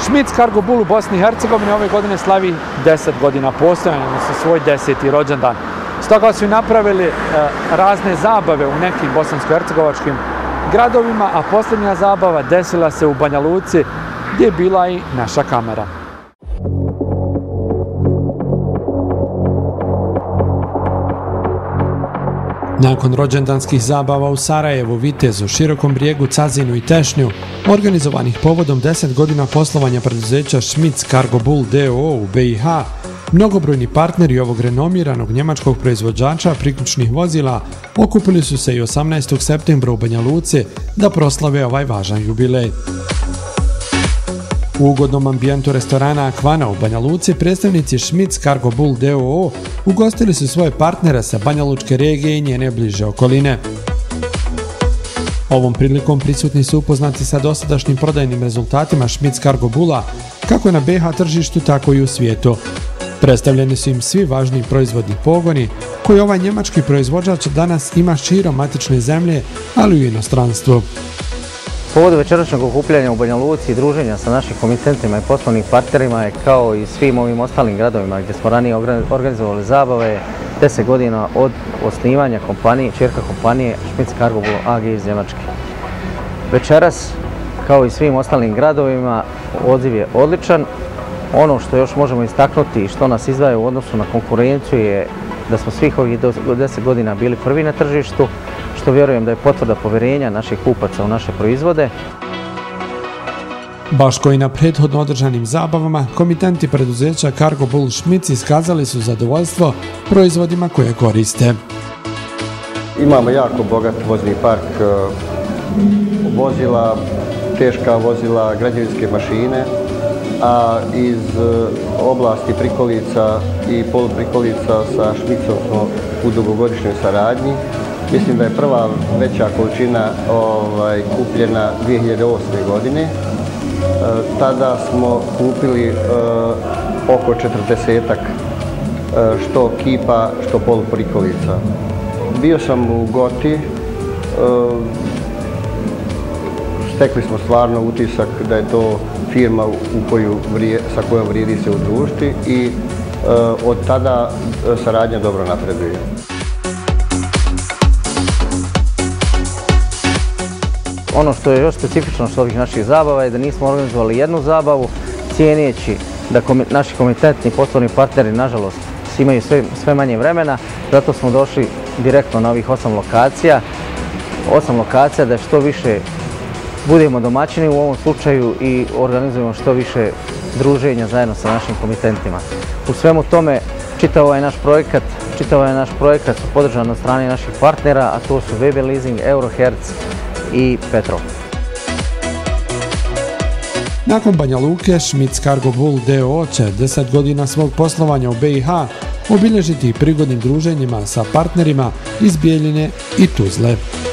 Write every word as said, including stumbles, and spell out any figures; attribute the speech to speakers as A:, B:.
A: Schmitz Cargo Bull u Bosni i Hercegovini ove godine slavi deset godina postojanja, odnosno svoj deseti rođendan. Stoga su i napravili e, razne zabave u nekim bosansko-hercegovačkim gradovima, a posljednja zabava desila se u Banja Luci, gdje je bila i naša kamera. Nakon rođendanskih zabava u Sarajevu, Vitezu, Širokom Brijegu, Cazinu i Tešnju, organizovanih povodom deset godina poslovanja preduzeća Schmitz Cargo Bull d o o u B i H, mnogobrojni partneri ovog renomiranog njemačkog proizvođača priključnih vozila okupili su se i osamnaestog septembra u Banja Luci da proslave ovaj važan jubilej. U ugodnom ambijentu restorana Akvana u Banja Luci predstavnici Schmitz Cargo Bull d o o ugostili su svoje partnere sa Banja Lučke regije i njene bliže okoline. Ovom prilikom prisutni su upoznati sa dosadašnjim prodajnim rezultatima Schmitz Cargo Bulla kako na B i H tržištu, tako i u svijetu. Predstavljeni su im svi važni proizvodni pogoni koji ovaj njemački proizvođač danas ima širom matične zemlje, ali i u inostranstvu.
B: Povod večerašnjeg okupljanja u Banja Luci i druženja sa našim komitentima i poslovnim partnerima je, kao i svim ovim ostalim gradovima gdje smo ranije organizovali zabave, deset godina od osnivanja kompanije, ćerka kompanije Schmitz Cargo Bull A G iz Njemačke. Večeras, kao i svim ostalim gradovima, odziv je odličan. Ono što još možemo istaknuti i što nas izdvaja u odnosu na konkurenciju je da smo svih ovih deset godina bili prvi na tržištu, što vjerujem da je potvrda povjerenja naših kupaca u naše proizvode.
A: Baš koji na prethodno održanim zabavama, komitenti preduzeća Cargo Bull Schmitz iskazali su zadovoljstvo proizvodima koje koriste.
C: Imamo jako bogat vozni park vozila, teška vozila, građevinske mašine, a iz oblasti prikolica i poluprikolica sa Schmitzom smo u dugogodišnjoj saradnji. Mislim da je prva veća količina ovaj, kupljena dvije hiljade osme. godine. E, tada smo kupili e, oko četrdesetak e, što kipa, što poluprikolica. Bio sam u Goti, e, stekli smo stvarno utisak da je to firma u koju vrije, sa kojom vrijedi se udružiti i e, od tada saradnja dobro napreduje.
B: Ono što je još specifično što ovih naših zabava je da nismo organizovali jednu zabavu, cijeneći da komi, naši komitentni poslovni partneri, nažalost, imaju sve, sve manje vremena, zato smo došli direktno na ovih osam lokacija. Osam lokacija da što više budemo domaćini u ovom slučaju i organizujemo što više druženja zajedno sa našim komitentima. U svemu tome, čitav ovaj naš projekat, čitav ovaj naš projekat su podržani od strane naših partnera, a to su V B Leasing, Eurohertz i Petrol.
A: Nakon Banja Luke, Schmitz Cargo Bull d o o će deset godina svog poslovanja u B i H obilježiti prigodnim druženjima sa partnerima iz Bijeljine i Tuzle.